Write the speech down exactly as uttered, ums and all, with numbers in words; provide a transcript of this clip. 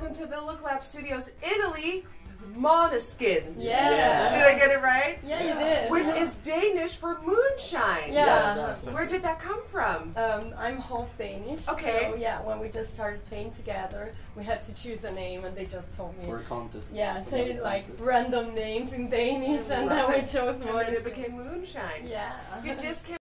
welcome to the Look Lab Studios, Italy, Måneskin. Yeah. Yeah. Did I get it right? Yeah, you did. Which is Danish for moonshine. Yeah. Where did that come from? Um, I'm half Danish. Okay. So yeah, when we just started playing together, we had to choose a name, and they just told me. For a contest. Yeah, For say the like contest. random names in Danish, and then we chose And one. then it became moonshine. Yeah. You just came